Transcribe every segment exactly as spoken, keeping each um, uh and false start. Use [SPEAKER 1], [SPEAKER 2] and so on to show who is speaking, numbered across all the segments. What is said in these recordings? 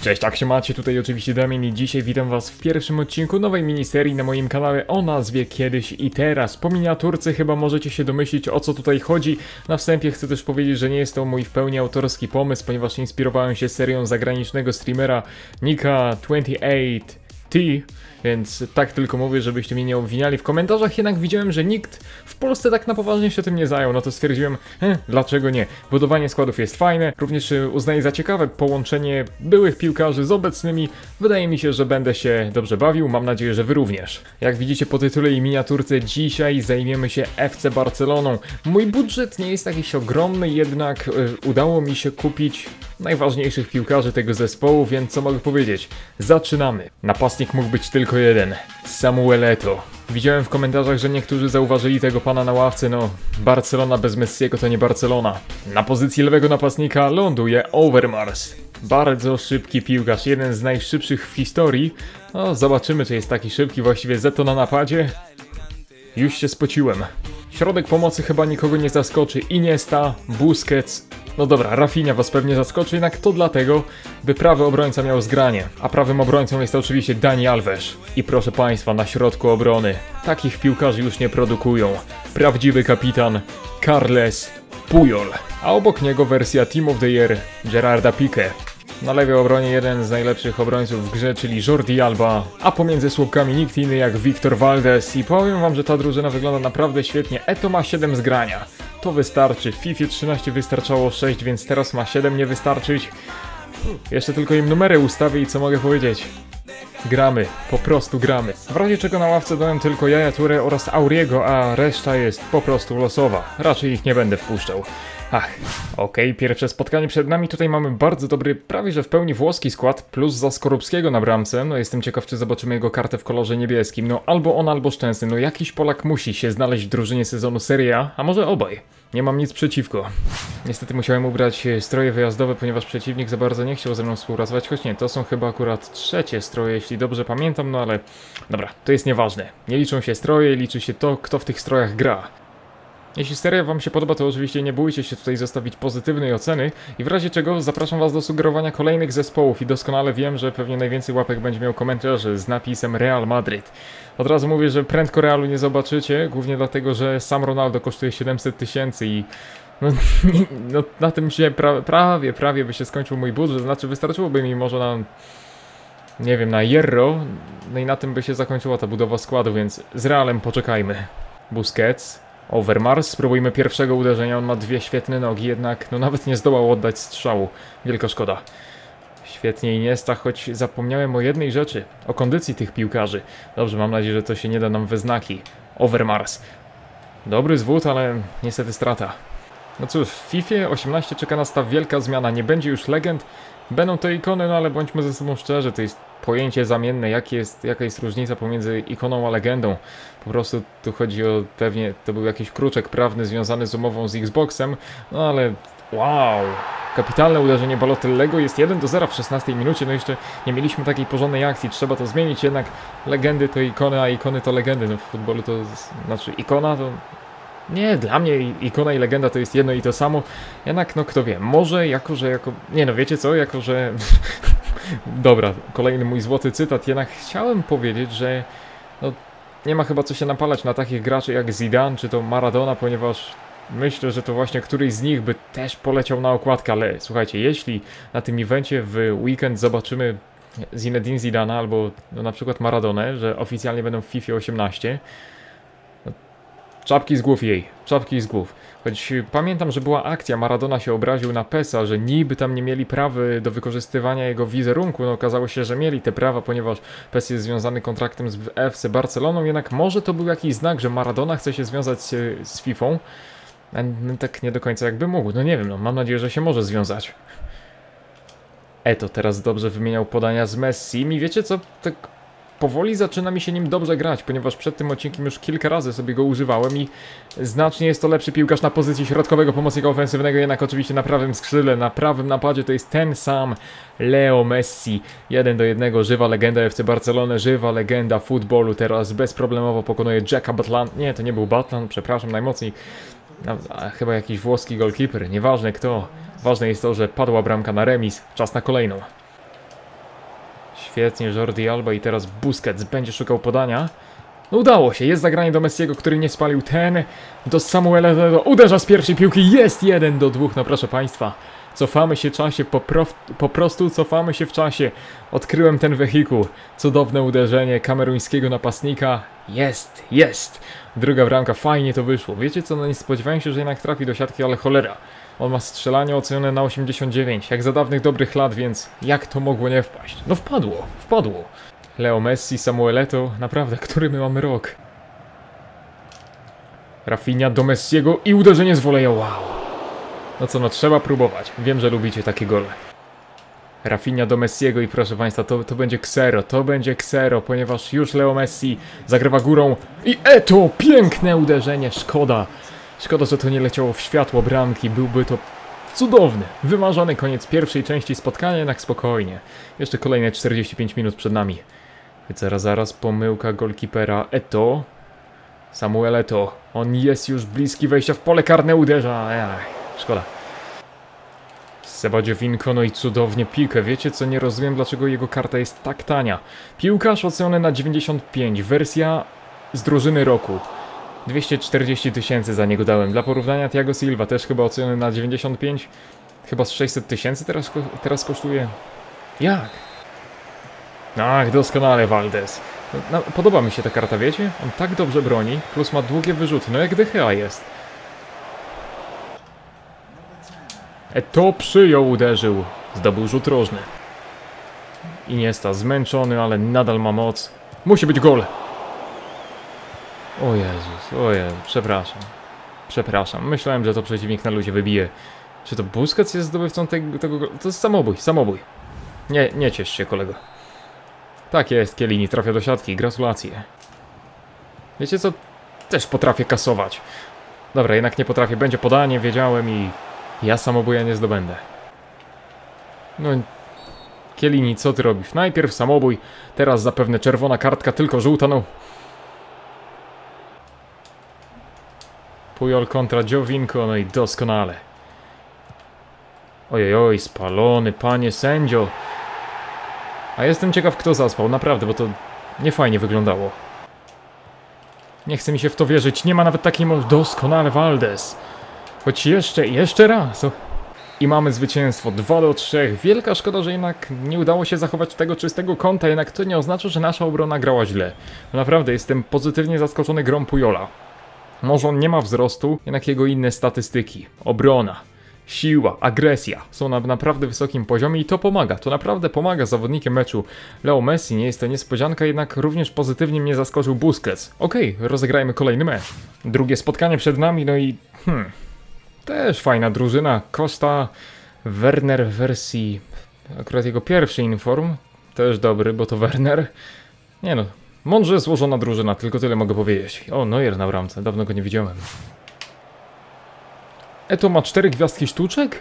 [SPEAKER 1] Cześć, jak się macie? Tutaj oczywiście Damian i dzisiaj witam was w pierwszym odcinku nowej miniserii na moim kanale o nazwie Kiedyś i Teraz. Po miniaturce chyba możecie się domyślić, o co tutaj chodzi. Na wstępie chcę też powiedzieć, że nie jest to mój w pełni autorski pomysł, ponieważ inspirowałem się serią zagranicznego streamera Nika dwadzieścia osiem T, więc tak tylko mówię, żebyście mnie nie obwiniali w komentarzach, jednak widziałem, że nikt w Polsce tak na poważnie się tym nie zajął, no to stwierdziłem, hm, dlaczego nie? Budowanie składów jest fajne, również uznaję za ciekawe połączenie byłych piłkarzy z obecnymi, wydaje mi się, że będę się dobrze bawił, mam nadzieję, że wy również. Jak widzicie po tytule i miniaturce, dzisiaj zajmiemy się F C Barceloną. Mój budżet nie jest jakiś ogromny, jednak y, udało mi się kupić najważniejszych piłkarzy tego zespołu, więc co mogę powiedzieć? Zaczynamy. Napastnik mógł być tylko jeden. Samuel Eto'o. Widziałem w komentarzach, że niektórzy zauważyli tego pana na ławce, no Barcelona bez Messiego to nie Barcelona. Na pozycji lewego napastnika ląduje Overmars. Bardzo szybki piłkarz, jeden z najszybszych w historii. No zobaczymy, czy jest taki szybki, właściwie Zeto na napadzie. Już się spociłem. Środek pomocy chyba nikogo nie zaskoczy. Iniesta, Busquets. No dobra, Rafinha was pewnie zaskoczy, jednak to dlatego, by prawy obrońca miał zgranie. A prawym obrońcą jest oczywiście Dani Alves. I proszę państwa, na środku obrony takich piłkarzy już nie produkują. Prawdziwy kapitan Carles Puyol. A obok niego wersja Team of the Year Gerarda Piqué. Na lewej obronie jeden z najlepszych obrońców w grze, czyli Jordi Alba, a pomiędzy słupkami nikt inny jak Victor Valdés. I powiem wam, że ta drużyna wygląda naprawdę świetnie. Eto'o ma siedem zgrania. To wystarczy. W FIFA trzynaście wystarczało sześć, więc teraz ma siedem nie wystarczyć. Jeszcze tylko im numery ustawię i co mogę powiedzieć? Gramy, po prostu gramy. W razie czego na ławce dałem tylko Yaya Touré oraz Auriego, a reszta jest po prostu losowa. Raczej ich nie będę wpuszczał. Ach, okej, okay, pierwsze spotkanie przed nami. Tutaj mamy bardzo dobry, prawie że w pełni włoski skład, plus za Skorupskiego na bramce. No jestem ciekaw, czy zobaczymy jego kartę w kolorze niebieskim. No albo on, albo Szczęsny. No jakiś Polak musi się znaleźć w drużynie sezonu Serie A, a może obaj. Nie mam nic przeciwko. Niestety musiałem ubrać stroje wyjazdowe, ponieważ przeciwnik za bardzo nie chciał ze mną współpracować, choć nie, to są chyba akurat trzecie stroje, jeśli dobrze pamiętam, no ale dobra, to jest nieważne. Nie liczą się stroje, liczy się to, kto w tych strojach gra. Jeśli seria wam się podoba, to oczywiście nie bójcie się tutaj zostawić pozytywnej oceny i w razie czego zapraszam was do sugerowania kolejnych zespołów i doskonale wiem, że pewnie najwięcej łapek będzie miał komentarzy z napisem Real Madrid. Od razu mówię, że prędko Realu nie zobaczycie, głównie dlatego, że sam Ronaldo kosztuje siedemset tysięcy i no, no na tym się pra prawie, prawie by się skończył mój budżet, znaczy wystarczyłoby mi może na, nie wiem, na Hierro, no i na tym by się zakończyła ta budowa składu, więc z Realem poczekajmy. Busquets. Overmars, spróbujmy pierwszego uderzenia, on ma dwie świetne nogi, jednak no nawet nie zdołał oddać strzału. Wielka szkoda. Świetnie Iniesta, choć zapomniałem o jednej rzeczy, o kondycji tych piłkarzy. Dobrze, mam nadzieję, że to się nie da nam we znaki. Overmars. Dobry zwód, ale niestety strata. No cóż, w FIFA osiemnaście czeka nas ta wielka zmiana, nie będzie już legend, będą to ikony, no ale bądźmy ze sobą szczerzy, to jest pojęcie zamienne, jak jest, jaka jest różnica pomiędzy ikoną a legendą. Po prostu tu chodzi o, pewnie to był jakiś kruczek prawny związany z umową z Xboxem, no ale wow, kapitalne uderzenie Balotelliego, jest jeden do zera w szesnastej minucie, no jeszcze nie mieliśmy takiej porządnej akcji, trzeba to zmienić, jednak legendy to ikony, a ikony to legendy, no w futbolu to, znaczy ikona to... Nie, dla mnie ikona i legenda to jest jedno i to samo. Jednak, no kto wie, może jako, że jako... Nie no, wiecie co, jako, że... Dobra, kolejny mój złoty cytat, jednak chciałem powiedzieć, że... No, nie ma chyba co się napalać na takich graczy jak Zidane czy to Maradona, ponieważ... Myślę, że to właśnie któryś z nich by też poleciał na okładkę, ale słuchajcie, jeśli na tym evencie w weekend zobaczymy Zinedine Zidana albo no, na przykład Maradonę, że oficjalnie będą w FIFA osiemnaście... Czapki z głów jej, czapki z głów. Choć pamiętam, że była akcja, Maradona się obraził na PESa, że niby tam nie mieli prawy do wykorzystywania jego wizerunku, no okazało się, że mieli te prawa, ponieważ PES jest związany kontraktem z F C Barceloną, jednak może to był jakiś znak, że Maradona chce się związać z Fifą, a no, tak nie do końca jakby mógł, no nie wiem, no mam nadzieję, że się może związać. Eto'o teraz dobrze wymieniał podania z Messi i wiecie co, tak... Powoli zaczyna mi się nim dobrze grać, ponieważ przed tym odcinkiem już kilka razy sobie go używałem i znacznie jest to lepszy piłkarz na pozycji środkowego pomocnika ofensywnego, jednak oczywiście na prawym skrzydle, na prawym napadzie to jest ten sam Leo Messi. Jeden do jednego, żywa legenda F C Barcelony, żywa legenda futbolu, teraz bezproblemowo pokonuje Jacka Batlan. Nie, to nie był Batlan, przepraszam najmocniej. A, a, chyba jakiś włoski goalkeeper, nieważne kto. Ważne jest to, że padła bramka na remis, czas na kolejną. Świetnie, Jordi Alba i teraz Busquets będzie szukał podania. No udało się, jest zagranie do Messiego, który nie spalił, ten do Samuela, uderza z pierwszej piłki, jest jeden do dwóch, no proszę Państwa. Cofamy się w czasie, po, prof, po prostu cofamy się w czasie. Odkryłem ten wehikuł. Cudowne uderzenie kameruńskiego napastnika. Jest, jest. Druga bramka, fajnie to wyszło. Wiecie co, no nie spodziewałem się, że jednak trafi do siatki, ale cholera. On ma strzelanie ocenione na osiemdziesiąt dziewięć, jak za dawnych dobrych lat, więc jak to mogło nie wpaść? No wpadło, wpadło. Leo Messi, Samuel Eto'o, naprawdę, który my mamy rok? Rafinha do Messiego i uderzenie z voleja, wow. No co, no trzeba próbować. Wiem, że lubicie takie gole. Rafinha do Messiego i proszę Państwa, to, to będzie ksero, to będzie ksero, ponieważ już Leo Messi zagrywa górą i Eto'o, piękne uderzenie, szkoda. Szkoda, że to nie leciało w światło bramki, byłby to cudowny, wymarzony koniec pierwszej części spotkania, jednak spokojnie. Jeszcze kolejne czterdzieści pięć minut przed nami. Więc zaraz, zaraz, pomyłka golkipera Eto'o. Samuel Eto'o, on jest już bliski wejścia w pole karne, uderza, ech, szkoda. Seba Dziovinko, no i cudownie piłkę. Wiecie co, nie rozumiem, dlaczego jego karta jest tak tania. Piłkarz oceniony na dziewięćdziesiąt pięć, wersja z drużyny roku. dwieście czterdzieści tysięcy za niego dałem. Dla porównania Thiago Silva też chyba oceniony na dziewięćdziesiąt pięć. Chyba z sześćset tysięcy teraz, teraz kosztuje. Jak? Ach, doskonale Valdez. No, podoba mi się ta karta, wiecie? On tak dobrze broni, plus ma długie wyrzuty, no jak De Gea jest. Eto'o przyjął, uderzył. Zdobył rzut rożny. Iniesta zmęczony, ale nadal ma moc. Musi być gol. O Jezus, o Jezus, przepraszam. Przepraszam, myślałem, że to przeciwnik na luzie wybije. Czy to Busquets jest zdobywcą tego, tego gola? To jest samobój, samobój. Nie, nie ciesz się, kolego. Tak jest, Chiellini trafia do siatki, gratulacje. Wiecie co? Też potrafię kasować. Dobra, jednak nie potrafię, będzie podanie, wiedziałem i... Ja samobuja nie zdobędę. No... Chiellini, co ty robisz? Najpierw samobój, teraz zapewne czerwona kartka, tylko żółta, no... Puyol kontra Dziovinko, no i doskonale. Ojej, oj, spalony, panie sędzio. A jestem ciekaw, kto zaspał, naprawdę, bo to nie fajnie wyglądało. Nie chce mi się w to wierzyć, nie ma nawet takiej możliwości. Doskonale Valdez. Choć jeszcze, jeszcze raz. I mamy zwycięstwo dwa do trzech. Wielka szkoda, że jednak nie udało się zachować tego czystego kąta, jednak to nie oznacza, że nasza obrona grała źle. Naprawdę jestem pozytywnie zaskoczony grą Puyola. Może on nie ma wzrostu, jednak jego inne statystyki. Obrona, siła, agresja są na naprawdę wysokim poziomie i to pomaga. To naprawdę pomaga zawodnikiem meczu. Leo Messi, nie jest to niespodzianka, jednak również pozytywnie mnie zaskoczył Busquets. Okej, okay, rozegrajmy kolejny mecz. Drugie spotkanie przed nami, no i... Hmm... Też fajna drużyna. Costa, Werner w wersji... Akurat jego pierwszy inform. Też dobry, bo to Werner. Nie no, mądrze złożona drużyna, tylko tyle mogę powiedzieć. O, Neuer na bramce, dawno go nie widziałem. Eto'o ma cztery gwiazdki sztuczek?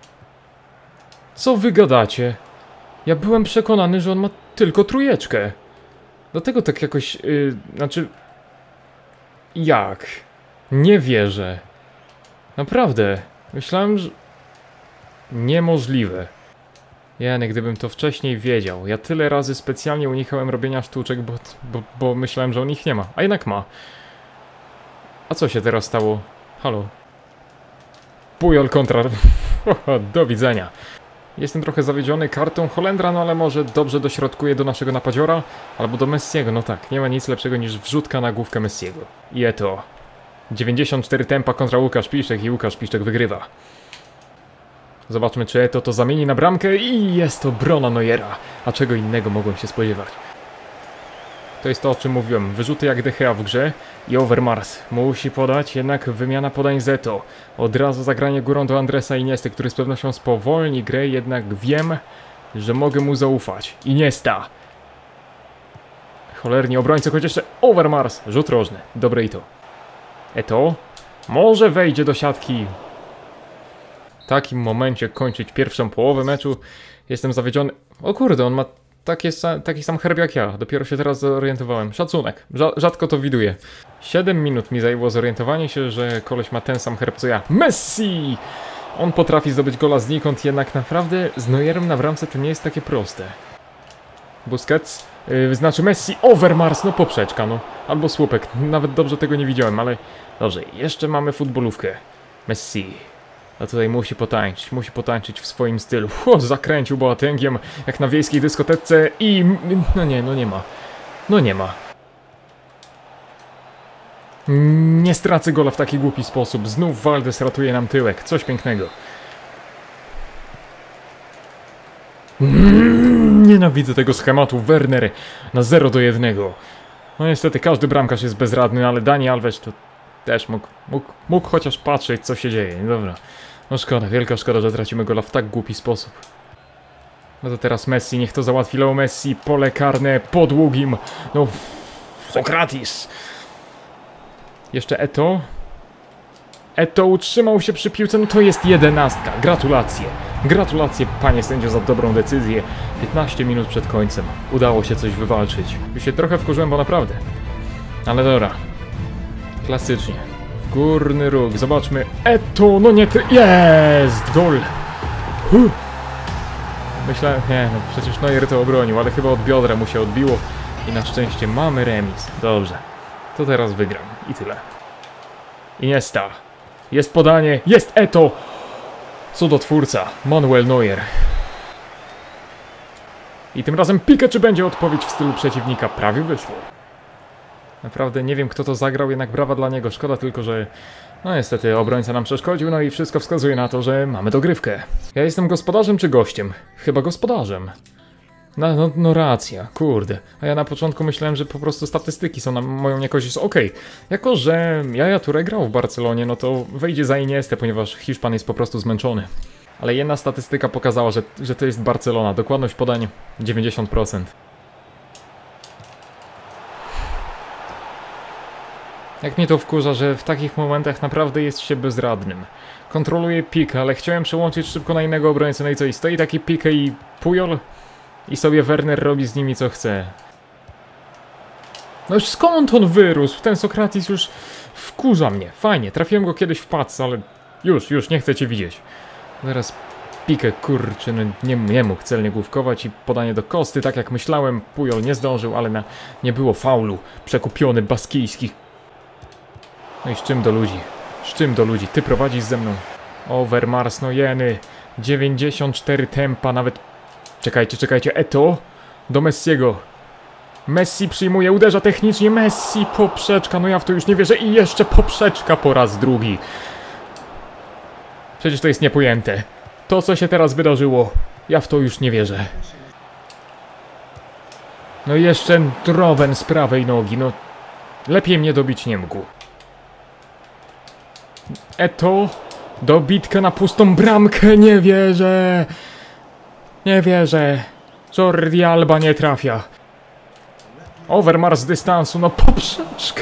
[SPEAKER 1] Co wy gadacie? Ja byłem przekonany, że on ma tylko trójeczkę. Dlatego tak jakoś... Yy, znaczy... Jak? Nie wierzę. Naprawdę. Myślałem, że... Niemożliwe. Jany, gdybym to wcześniej wiedział. Ja tyle razy specjalnie unikałem robienia sztuczek, bo, bo, bo myślałem, że on ich nie ma. A jednak ma. A co się teraz stało? Halo? Puyol kontra... Do widzenia. Jestem trochę zawiedziony kartą Holendra, no ale może dobrze dośrodkuje do naszego napadziora. Albo do Messiego. No tak, nie ma nic lepszego niż wrzutka na główkę Messiego. I Eto'o. dziewięćdziesiąt cztery tempa kontra Łukasz Piszczek i Łukasz Piszczek wygrywa. Zobaczmy, czy Eto'o to zamieni na bramkę i jest to obrona Neuera. A czego innego mogłem się spodziewać. To jest to, o czym mówiłem. Wyrzuty jak De Gea w grze i Overmars. Musi podać, jednak wymiana podań z Eto'o. Od razu zagranie górą do Andresa Iniesty, który z pewnością spowolni grę, jednak wiem, że mogę mu zaufać. Iniesta. Cholernie obrońcy, choć jeszcze Overmars. Rzut rożny. Dobre i to. Eto'o może wejdzie do siatki. W takim momencie kończyć pierwszą połowę meczu. Jestem zawiedziony. O kurde, on ma takie sa taki sam herb jak ja. Dopiero się teraz zorientowałem. Szacunek. Rza rzadko to widuję. siedem minut mi zajęło zorientowanie się, że koleś ma ten sam herb co ja. Messi! On potrafi zdobyć gola znikąd, jednak naprawdę z Neuerem na bramce to nie jest takie proste. Busquets, yy, znaczy Messi, Overmars, no poprzeczka, no. Albo słupek, nawet dobrze tego nie widziałem, ale dobrze, jeszcze mamy futbolówkę. Messi. A tutaj musi potańczyć, musi potańczyć w swoim stylu. O, zakręcił Boatengiem, jak na wiejskiej dyskotece i... no nie, no nie ma. No nie ma. Nie stracę gola w taki głupi sposób. Znów Valdes ratuje nam tyłek. Coś pięknego. Mm, nienawidzę tego schematu. Werner na zero do jednego. No niestety każdy bramkarz jest bezradny, ale Dani Alves to też mógł, mógł, mógł chociaż patrzeć, co się dzieje. Dobra. No szkoda, wielka szkoda, że tracimy gola w tak głupi sposób. No to teraz Messi, niech to załatwi Leo Messi. Pole karne po długim. No, Sokratis. Jeszcze Eto. Eto utrzymał się przy piłce, no to jest jedenastka. Gratulacje. Gratulacje, panie sędzio, za dobrą decyzję. piętnaście minut przed końcem. Udało się coś wywalczyć. Już się trochę wkurzyłem, bo naprawdę. Ale dobra. Klasycznie. W górny róg. Zobaczmy. Eto, no nie ty... Jest! Gol! Huh. Myślałem... Nie, no przecież Neuer to obronił, ale chyba od biodra mu się odbiło. I na szczęście mamy remis. Dobrze. To teraz wygram. I tyle. Iniesta. Jest podanie. Jest Eto! Cudotwórca. Manuel Neuer. I tym razem Pique, czy będzie odpowiedź w stylu przeciwnika? Prawie wyszło. Naprawdę nie wiem, kto to zagrał, jednak brawa dla niego. Szkoda tylko, że... No niestety obrońca nam przeszkodził, no i wszystko wskazuje na to, że mamy dogrywkę. Ja jestem gospodarzem czy gościem? Chyba gospodarzem. No, no, no racja, kurde. A ja na początku myślałem, że po prostu statystyki są na moją niekorzyść. Okej, okay. Jako że Yaya Touré grał w Barcelonie, no to wejdzie za Iniestę, ponieważ Hiszpan jest po prostu zmęczony. Ale jedna statystyka pokazała, że, że to jest Barcelona. Dokładność podań dziewięćdziesiąt procent. Jak mnie to wkurza, że w takich momentach naprawdę jest się bezradnym. Kontroluję Pique, ale chciałem przełączyć szybko na innego obrońcę. No i co? I stoi taki Pique i Puyol? I sobie Werner robi z nimi co chce. No już skąd on wyrósł? Ten Sokratis już wkurza mnie. Fajnie, trafiłem go kiedyś w pac, ale już, już, nie chcę cię widzieć. Zaraz Pique, kurczę, no nie, nie mógł celnie główkować i podanie do Kosty, tak jak myślałem. Puyol nie zdążył, ale na, nie było faulu. Przekupiony baskijski. No i z czym do ludzi? Z czym do ludzi? Ty prowadzisz ze mną. Overmars, no jeny. dziewięćdziesiąt cztery tempa, nawet... Czekajcie, czekajcie, Eto do Messiego. Messi przyjmuje, uderza technicznie, Messi, poprzeczka, no ja w to już nie wierzę i jeszcze poprzeczka po raz drugi. Przecież to jest niepojęte. To, co się teraz wydarzyło, ja w to już nie wierzę. No i jeszcze Robben z prawej nogi, no lepiej mnie dobić nie mógł. Eto, dobitka na pustą bramkę, nie wierzę. Nie wierzę. Jordi Alba nie trafia. Overmars z dystansu, no poprzeczka.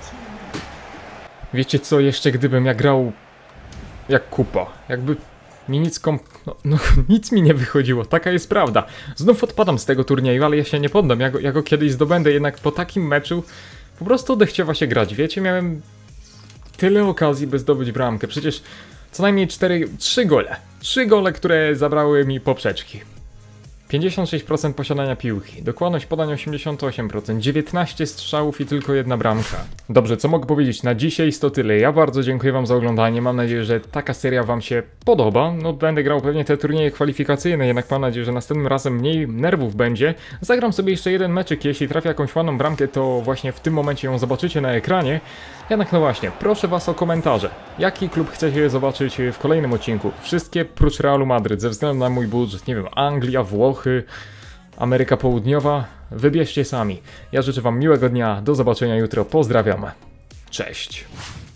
[SPEAKER 1] Wiecie co, jeszcze gdybym ja grał jak kupa, jakby mi nic kom... No, no nic mi nie wychodziło, taka jest prawda. Znów odpadam z tego turnieju, ale ja się nie poddam, ja go, ja go kiedyś zdobędę, jednak po takim meczu po prostu odechciewa się grać. Wiecie, miałem tyle okazji, by zdobyć bramkę, przecież co najmniej cztery, trzy gole. trzy gole, które zabrały mi poprzeczki. pięćdziesiąt sześć procent posiadania piłki, dokładność podań osiemdziesiąt osiem procent, dziewiętnaście strzałów i tylko jedna bramka. Dobrze, co mogę powiedzieć? Na dzisiaj jest to tyle. Ja bardzo dziękuję wam za oglądanie, mam nadzieję, że taka seria wam się podoba. No będę grał pewnie te turnieje kwalifikacyjne, jednak mam nadzieję, że następnym razem mniej nerwów będzie. Zagram sobie jeszcze jeden meczyk, jeśli trafię jakąś ładną bramkę, to właśnie w tym momencie ją zobaczycie na ekranie. Jednak no właśnie, proszę was o komentarze. Jaki klub chcecie zobaczyć w kolejnym odcinku? Wszystkie prócz Realu Madryt, ze względu na mój budżet, nie wiem, Anglia, Włochy, Ameryka Południowa, wybierzcie sami. Ja życzę wam miłego dnia, do zobaczenia jutro, pozdrawiam, cześć.